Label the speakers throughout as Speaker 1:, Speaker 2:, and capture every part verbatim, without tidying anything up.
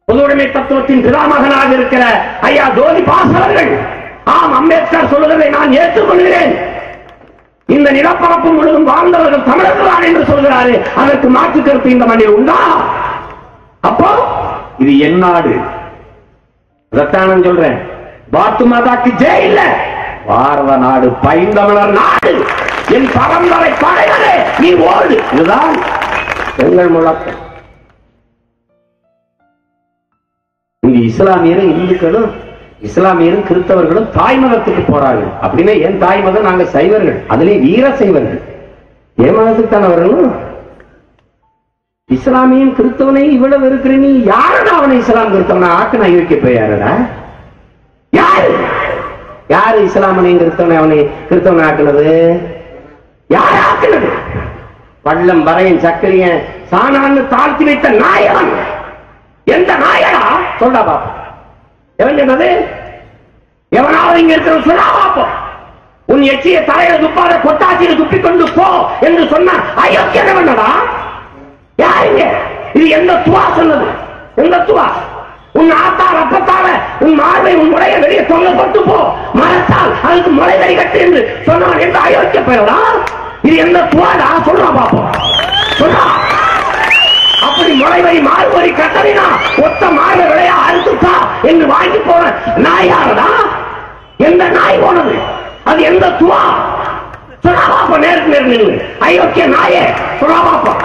Speaker 1: பொதுவுடைமை தத்துவத்தின் பிதாமகனாக இருக்கிற ஐயா ஜோதி பாஸ் அவர்கள், ஆம், அம்பேத்கர் சொல்லுவதை நான் ஏற்றுக்கொள்கிறேன், இந்த நிலப்பரப்பு முழுவதும் வாழ்ந்தவர்கள் தமிழர்கள் என்று சொல்கிறாரு. அதற்கு மாற்று கருத்து இந்த மண்ணில் உண்டா? அப்போ இது என் நாடு. அதைத்தான் சொல்றேன். பாத்து மாதாக்கு ஜெய் இல்ல, பாரத நாடு, பைந்தமிழர் நாடு, என் பரம்பரை படைகளே நீ ஓடு. இதுதான் எங்கள் முழக்கம். இங்க இஸ்லாமியரும் இந்துக்களும் இஸ்லாமியரும் கிறிஸ்தவர்களும் தாய் மதத்துக்கு போறாங்க. அப்படின்னா என் தாய் மதம் நாங்க சைவர்கள், அதுலயே வீர சைவர்கள். என் மதத்துக்கு தானே வரணும். இஸ்லாமியன் கிறிஸ்தவனை இவ்வளவு இருக்கிற நீ யாரடா அவனை இஸ்லாம் கிறிஸ்தவனை ஆக்கு நான் யோசிக்க போய் யாரடா? யாரு யாரு இஸ்லாமனையும் கிறிஸ்தவனை அவனை கிறிஸ்தவனை ஆக்குனது? யார் ஆக்குனது? பள்ளம் வரையன் சக்கரையன் சாணான்னு தாழ்த்தி வைத்த நாயகன். எந்த நாயகா சொல்றா பாப்பா? எவன் சொன்னது? எவனாவது இங்க இருக்கிற சொல்லா பாப்போம். உன் எச்சிய தலையில துப்பாத கொட்டாச்சியில துப்பிக் கொண்டு போ என்று சொன்ன அயோக்கியம் என்னடா? யாருங்க இது? எந்த துவா சொன்னது? எந்த துவா? உன் ஆத்தால் அப்பத்தால உன் மார்பை உன் முறையை வெளியே தொங்க கொண்டு போ, மரத்தால் அதுக்கு முளை வரி கட்டு என்று சொன்னவன் எந்த அயோக்கிய பெயரா? இது எந்த துவாடா? சொல்றான் பாப்போம், சொல்றா. அப்படி முளைவரி மாறுவரி கட்டறினா ஒத்த மார்பை விளையா அறுத்துட்டா என்று வாங்கி போன நாய் யாரடா? எந்த நாய் போனது? அது எந்த துவா? சொல்றா பாப்போம். நேருக்கு நேர் நின்று அயோக்கிய நாயே சொல்றா பாப்போம்.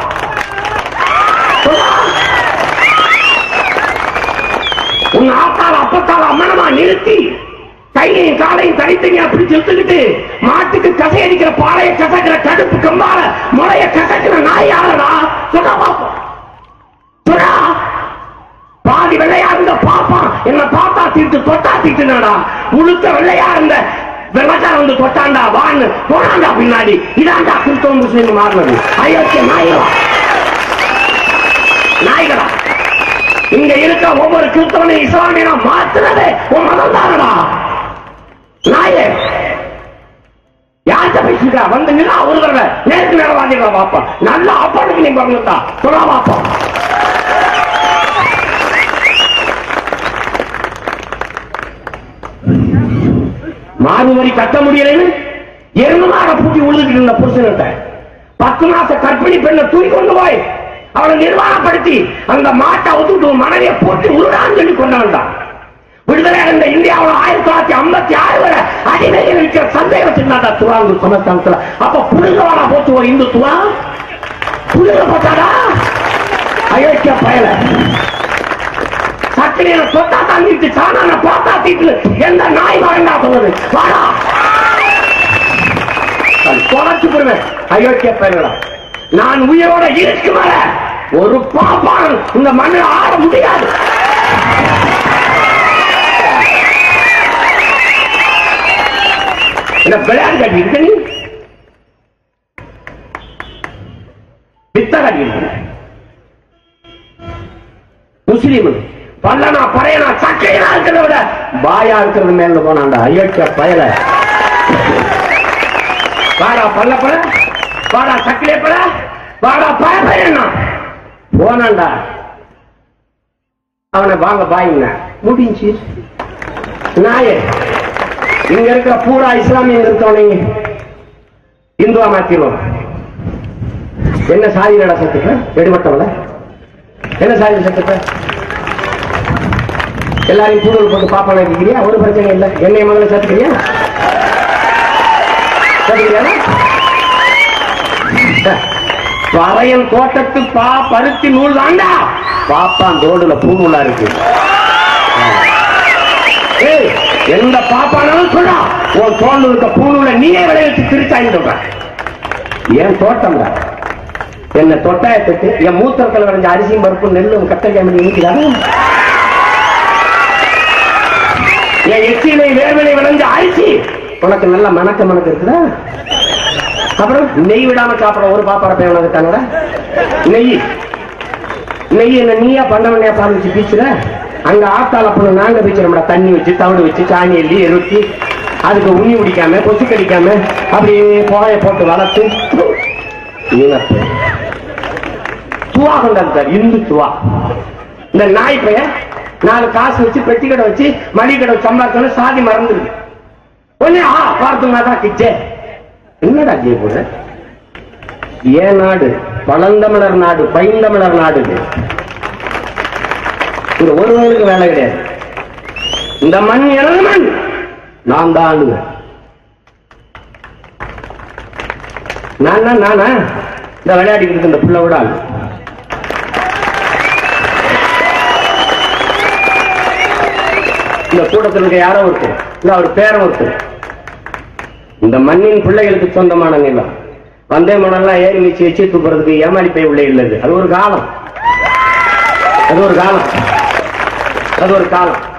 Speaker 1: உன் ஆத்தால் அப்பத்தால் அம்மனமா நிறுத்தி கையையும் காலையும் தனித்தனியா அப்படி செலுத்துக்கிட்டு மாட்டுக்கு கசை அடிக்கிற பாலைய கசக்கிற கடுப்பு கம்பால முளைய கசக்கிற நாய் யாரடா? சொல்றா பாப்போம். சொல்றா. பாதி வெள்ளையா இருந்த பாப்பா என்ன பார்த்தா தீட்டு தொட்டா தீட்டுனாடா. முழுக்க வெள்ளையா இருந்த வெள்ளக்கார வந்து தொட்டாண்டா வான்னு போனாண்டா பின்னாடி. இதாண்டா கிறிஸ்தவ முஸ்லீம் மாறினது. அயோக்கிய நாய்களா, நாய்களா. இங்க இருக்க ஒவ்வொரு கிறிஸ்தவனை இஸ்லாமியனா மாத்துறதே உன் மதம் தானடா. நாயே யார்கிட்ட பேசிட்டா வந்து நிலா ஒரு தடவை நேருக்கு நேரம் வாங்கிடா பாப்பா. நல்ல அப்பாட்டுக்கு நீ பங்கத்தா சொல்ல பாப்பா. மாறுவரி கட்ட முடியலன்னு எருமமாக பூட்டி உழுதுகிட்டு இருந்த புருஷன்கிட்ட பத்து மாச கற்பிணி பெண்ணை தூக்கி கொண்டு போய் அவளை நிர்வாகப்படுத்தி அந்த மாட்டை ஒத்துட்டு மனைவியை போட்டு உருடான்னு சொல்லி கொண்டாண்டான். விடுதலை அடைந்த இந்தியாவில் ஆயிரத்தி தொள்ளாயிரத்தி ஐம்பத்தி ஆறு வரை அடிமையில் இருக்கிற சந்தேகம் வச்சிருந்தாண்டா துவாங்கு சமஸ்தானத்துல. அப்ப புழுங்கவாடா போச்சு ஒரு இந்துத்துவா? புழுங்க போட்டாடா அயோக்கிய பயல. சக்கரையில சொத்தா தாண்டிட்டு சாணான போட்டா தீட்டு எந்த நாய் வாண்டா சொன்னது? வாடா தொலைச்சு போடுவேன் அயோக்கிய பயலா. நான் உயிரோட இருக்கு வர ஒரு பாப்பான் இந்த மண்ணில் ஆட முடியாது. என்ன விளையாடு கட்டி இருக்க நீ? பித்த கட்டி இருக்க முஸ்லீம் பல்லனா பறையனா சக்கையனா இருக்கிறத விட பாயா இருக்கிறது மேல போனாண்டா அயோக்கிய பயல. வாடா பல்ல பட, வாடா சக்கிலே பட, வாடா பாய பையனா போனாண்டா. அவனை வாங்க பாயுங்க முடிஞ்சு. நாயே இங்க இருக்கிற பூரா இஸ்லாமிய இருக்கவனைங்க இந்துவா மாத்திரும். என்ன சாதியிலடா சத்துக்க? எடுபட்டவள என்ன சாதி சத்துக்க? எல்லாரையும் பூடல் போட்டு பாப்பான இருக்கிறியா? ஒரு பிரச்சனை இல்லை. என்னை முதல்ல சேர்த்துக்கிறியா? வரையன் கோட்டத்து பா பருத்தி நூல் தாண்டா பாப்பான் தோடுல பூ நூலா இருக்கு. எந்த பாப்பானாலும் சொல்றா உன் தோல் இருக்க பூ நூலை நீயே விளைவிச்சு திருச்சாயின்னு சொல்ற. என் தோட்டம் தான் என்ன தொட்டாயத்துக்கு என் மூத்தத்தில் விளைஞ்ச அரிசியும் பருப்பு நெல்லும் கத்தரிக்காய் மணி நீக்கிறாங்க. என் எச்சிலை வேர்விலை விளைஞ்ச அரிசி உனக்கு நல்ல மணக்க மணக்க இருக்குதா? அப்புறம் நெய் விடாம சாப்பிட ஒரு பாப்பார பையன் உனக்கு தானடா நெய். நெய் என்ன நீயா பண்ணவனையா பால் வச்சு பீச்சுல? அங்க ஆத்தால பண்ண நாங்க பீச்சுறோம்டா தண்ணி வச்சு தவிடு வச்சு சாணி எள்ளி எருத்தி அதுக்கு உண்ணி முடிக்காம கொசு கடிக்காம அப்படியே புகைய போட்டு வளர்த்து துவா கொண்டாரு இந்து துவா. இந்த நாய் பையன் நாலு காசு வச்சு பெட்டி கடை வச்சு மளிகை கடை சம்பாதிக்கணும் சாதி மறந்துருக்கு. ஒன்னே ஆ பார்த்தோம்னாதான் கிச்சே என்னடா ஜெய போற ஏன் நாடு பழந்தமிழர் நாடு பைந்தமிழர் நாடு. இங்க ஒருவனுக்கு வேலை கிடையாது. இந்த மண் எனது மண், நான் தான் ஆளுவேன். நான் தான் நானா இந்த விளையாடிக்கிட்டு இந்த புள்ள விட ஆளு. இந்த கூட்டத்தில் இருக்க யாரோ ஒருத்தர் இல்ல அவர் பேர ஒருத்தர் இந்த மண்ணின் பிள்ளைகளுக்கு சொந்தமான நிலம். வந்தே மணல்லாம் ஏறி மிச்சி வச்சு தூக்குறதுக்கு ஏமாளி பை உள்ளே இல்லது. அது ஒரு காலம், அது ஒரு காலம், அது ஒரு காலம்.